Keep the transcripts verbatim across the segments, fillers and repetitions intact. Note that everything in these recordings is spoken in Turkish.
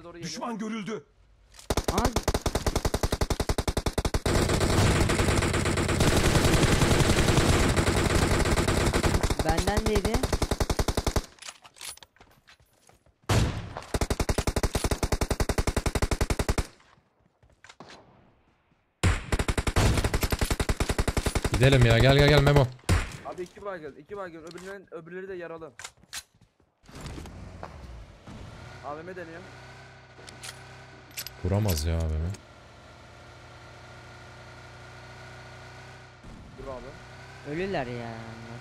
doğru geliyor. Düşman görüldü. Aa. Benden neydi? Gidelim ya, gel gel gel Memo. Abi iki baygın, iki baygın. Öbürlerin, öbürleri de yaralı. A V M deniyor. Vuramaz ya abimi. Dur abi. Ölürler ya.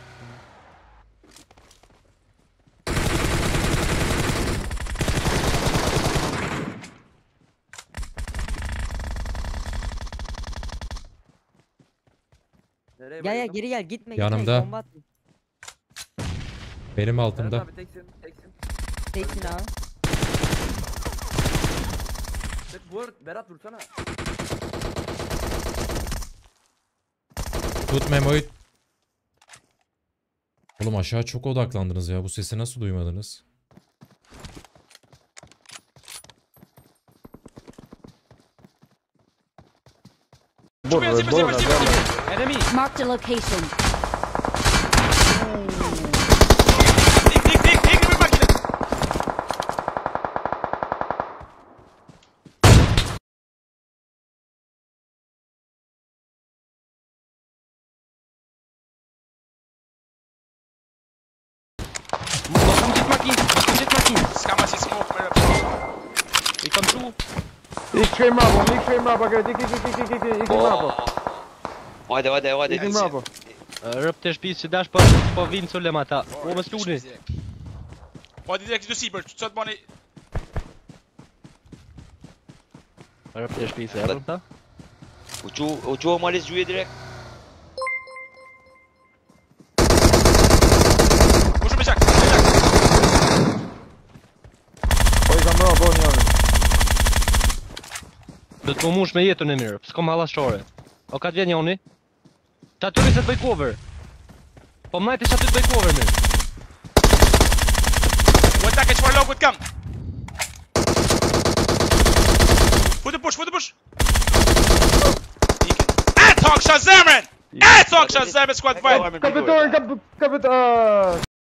Nereye Gel gel bayıldım? geri gel gitme Yanımda. gitme bomba atma. Benim Berat altımda. abi teksin, teksin. Teksin abi. Tek vur, Berat vursana. Tut Memo'yu. Oğlum aşağı çok odaklandınız ya. Bu sesi nasıl duymadınız? Enemy! Marked a location. Dik dik dik dik bir makine. Bakom ditt Martin, bakom ditt Martin. Skamma sitt smoke med det. Vi kan tro. İlk şey mi abi? İlk şey mi abi? İlk ilk ilk ilk ilk ilk ilk mi abi? Hajde, hajde, hajde. İlk mi abi? Rëpte shtëpisë që dash po po vinë sulem ata. O më stuni. Hajde direkt till Sibert, så att man är... Rëpte shtëpisë erdhën ta. Uçu, uçu malis juye direkt. Vur som en jack, som en jack. Oj, kam bra, bra njëri. Do të mush me jetën e mirë, s'kom hallashore. O ka të vjen joni? Ta të se të bëj cover. Po mnajti që aty të bëj cover mirë. One package for low with gun. Put the push, put the push. Ett hakshot zemren! Ett hakshot zemren squad fight! Kapitan, kap, kapitan.